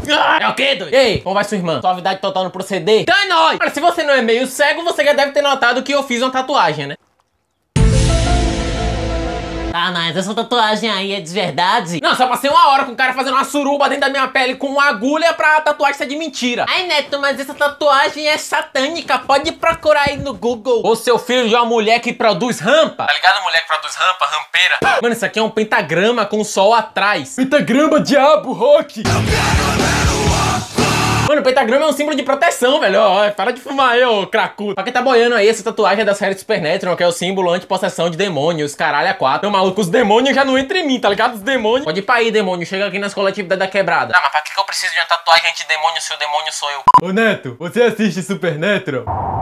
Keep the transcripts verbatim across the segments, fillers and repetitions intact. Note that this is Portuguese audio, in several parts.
É o quê, doido? Ei, como vai sua irmã? Suavidade total no proceder? Então é nóis! Olha, se você não é meio cego, você já deve ter notado que eu fiz uma tatuagem, né? Ah, mas essa tatuagem aí é de verdade? Não, só passei uma hora com o cara fazendo uma suruba dentro da minha pele com uma agulha pra tatuagem ser de mentira. Ai, Neto, mas essa tatuagem é satânica. Pode procurar aí no Google. Ô, seu filho de uma mulher que produz rampa. Tá ligado a mulher que produz rampa, rampeira? Mano, isso aqui é um pentagrama com o sol atrás. Pentagrama, diabo, rock. Mano, o pentagrama é um símbolo de proteção, velho. Ó, para de fumar aí, ô cracudo. Pra quem tá boiando aí, essa tatuagem é da série Supernatural, que é o símbolo anti-possessão de demônios, caralho, a quatro. Meu maluco, os demônios já não entram em mim, tá ligado? Os demônios. Pode ir pra aí, demônio. Chega aqui nas coletividades da quebrada. Ah, mas pra que que eu preciso de uma tatuagem anti-demônio se o demônio sou eu? Ô Neto, você assiste Supernatural?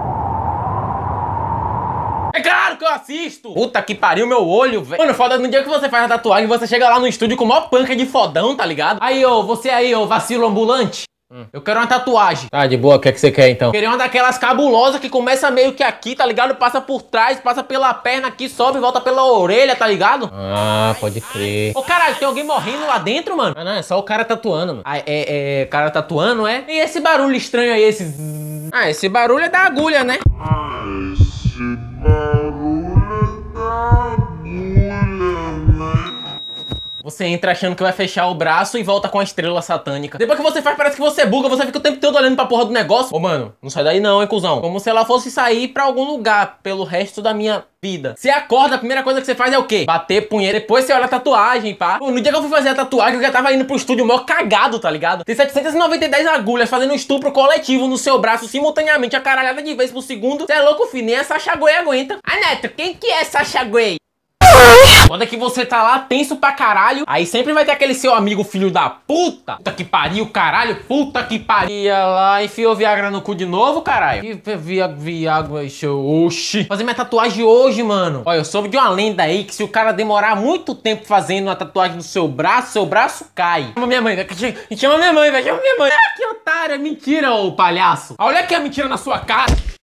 É claro que eu assisto! Puta que pariu meu olho, velho. Mano, foda, no dia que você faz a tatuagem, você chega lá no estúdio com o maior panca de fodão, tá ligado? Aí, ô, você aí, ô, vacilo ambulante. Hum. Eu quero uma tatuagem. Tá, de boa, o que é que você quer então? Queria uma daquelas cabulosas que começa meio que aqui, tá ligado? Passa por trás, passa pela perna aqui, sobe e volta pela orelha, tá ligado? Ah, pode crer. Ô, caralho, tem alguém morrendo lá dentro, mano? Ah, não, é só o cara tatuando, mano. Ah, é, é, cara tatuando, é? E esse barulho estranho aí, esse zzz? Ah, esse barulho é da agulha, né? Esse barulho é da agulha, né? Você entra achando que vai fechar o braço e volta com a estrela satânica. Depois que você faz, parece que você buga, você fica o tempo todo olhando pra porra do negócio. Ô, mano, não sai daí não, hein, cuzão. Como se ela fosse sair pra algum lugar pelo resto da minha vida. Você acorda, a primeira coisa que você faz é o quê? Bater punheta. Depois você olha a tatuagem, pá. Pô, no dia que eu fui fazer a tatuagem, eu já tava indo pro estúdio mó cagado, tá ligado? Tem setecentas e noventa e dez agulhas fazendo um estupro coletivo no seu braço simultaneamente, a caralhada de vez por segundo. Você é louco, filho, nem a Sasha Grey aguenta. Ah, Neto, quem que é Sasha Grey? Quando é que você tá lá tenso pra caralho, aí sempre vai ter aquele seu amigo filho da puta. Puta que pariu, caralho, puta que pariu. Ia lá, enfiou Viagra no cu de novo, caralho. Que via, Viagra, oxi. Fazer minha tatuagem hoje, mano. Olha, eu soube de uma lenda aí que se o cara demorar muito tempo fazendo uma tatuagem no seu braço, seu braço cai. Chama minha mãe, velho. Chama minha mãe, velho. Chama minha mãe. Ah, que otário, é mentira, ô palhaço. Olha aqui a mentira na sua cara.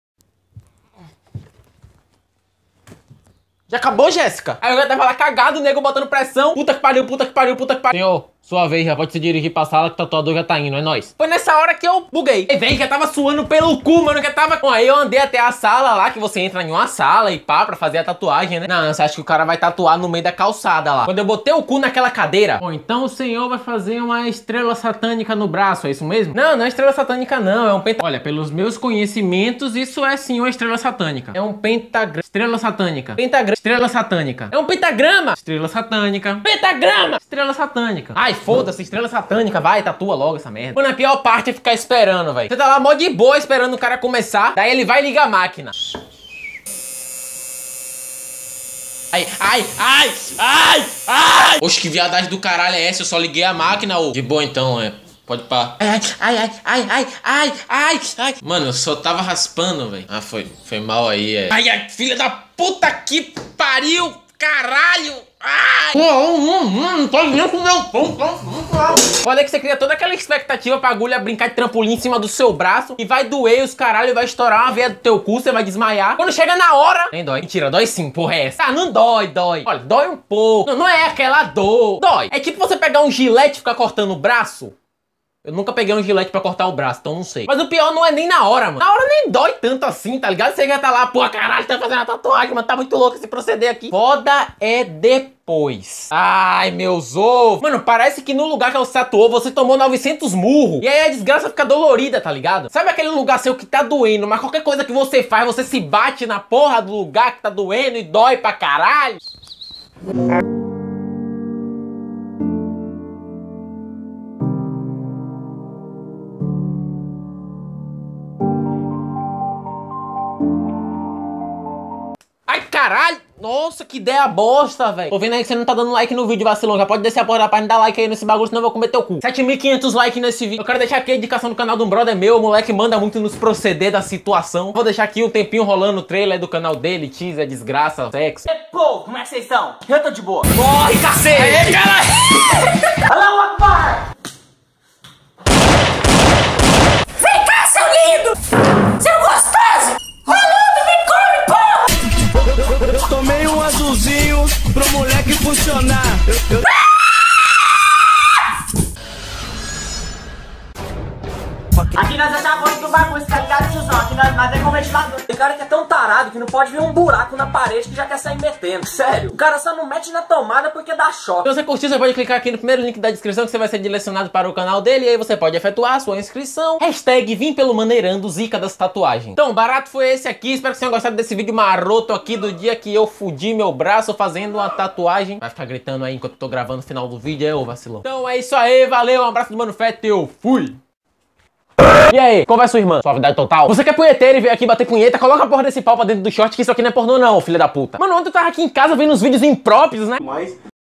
Já acabou, Jéssica? Aí eu já tava lá cagado, o nego botando pressão. Puta que pariu, puta que pariu, puta que pariu. Senhor, sua vez, já pode se dirigir pra sala que o tatuador já tá indo, é nóis. Foi nessa hora que eu buguei. E vem, já tava suando pelo cu, mano, já tava... Bom, aí eu andei até a sala lá, que você entra em uma sala e pá, pra fazer a tatuagem, né? Não, você acha que o cara vai tatuar no meio da calçada lá. Quando eu botei o cu naquela cadeira... Bom, então o senhor vai fazer uma estrela satânica no braço, é isso mesmo? Não, não é estrela satânica não, é um pentagrama. Olha, pelos meus conhecimentos, isso é sim uma estrela satânica. É um pentagrama. Estrela satânica. Pentagrama. Estrela satânica. É um pentagrama. Estrela satânica. Pentagrama. Estrela satânica. Ai, foda-se, estrela satânica. Vai, tatua logo essa merda. Mano, a pior parte é ficar esperando, velho. Você tá lá mó de boa esperando o cara começar. Daí ele vai ligar a máquina. Ai, ai, ai, ai, ai. Oxe, que viadagem do caralho é essa? Eu só liguei a máquina, ô. De boa então, é. Pode pá. Ai, ai, ai, ai, ai, ai, ai, ai. Mano, eu só tava raspando, velho. Ah, foi, foi mal aí, é. Ai, ai, filha da puta que pariu, caralho. Ai. Não tô nem com meu pão. Olha que você cria toda aquela expectativa pra agulha brincar de trampolim em cima do seu braço e vai doer os caralho, vai estourar uma veia do teu cu, você vai desmaiar. Quando chega na hora, nem dói. Mentira, dói sim, porra é essa? Ah, não dói, dói. Olha, dói um pouco. Não, não é aquela dor. Dói. É tipo você pegar um gilete e ficar cortando o braço. Eu nunca peguei um gilete pra cortar o braço, então não sei. Mas o pior não é nem na hora, mano. Na hora nem dói tanto assim, tá ligado? Você já tá lá, pô, caralho, tá fazendo a tatuagem, mano. Tá muito louco esse proceder aqui. Foda é depois. Ai, meus ovos. Mano, parece que no lugar que você tatuou, você tomou novecentos murros. E aí a desgraça fica dolorida, tá ligado? Sabe aquele lugar seu que tá doendo, mas qualquer coisa que você faz, você se bate na porra do lugar que tá doendo e dói pra caralho? Caralho, nossa, que ideia bosta, velho. Tô vendo aí que você não tá dando like no vídeo, vacilão. Já pode descer a porra da página e dar like aí nesse bagulho, senão eu vou comer teu cu. sete mil e quinhentos likes nesse vídeo. Eu quero deixar aqui a indicação do canal de um brother meu. O moleque manda muito nos proceder da situação. Vou deixar aqui um tempinho rolando o trailer do canal dele. Teaser, desgraça, sexo. E pô, como é que vocês estão? Eu tô de boa. Morre, cacete! Aê, caralho! Allahu Akbar! Vem cá, seu lindo! Seu gostoso! Rolando, me come, porra! Eu tomei um azulzinho pro moleque funcionar. Eu, eu... Aqui nós achamos muito do bagulho, tá ligado, tiozão? Aqui nós, nós é como ventilador. Tem cara que é tão tarado que não pode ver um buraco na parede que já quer sair metendo. Sério, o cara só não mete na tomada porque dá choque. Se você curtiu, você pode clicar aqui no primeiro link da descrição que você vai ser direcionado para o canal dele. E aí você pode efetuar a sua inscrição. Hashtag vim pelo Maneirando, zica das tatuagens. Então, barato foi esse aqui. Espero que vocês tenham gostado desse vídeo maroto aqui do dia que eu fudi meu braço fazendo uma tatuagem. Vai ficar gritando aí enquanto eu tô gravando o final do vídeo, é ô vacilão. Então é isso aí, valeu, um abraço do Mano Fett, eu fui! E aí, como vai sua irmã? Suavidade total? Você quer punheteiro e veio aqui bater punheta? Coloca a porra desse pau pra dentro do short que isso aqui não é pornô não, filho da puta. Mano, ontem eu tava aqui em casa vendo uns vídeos impróprios, né? Mas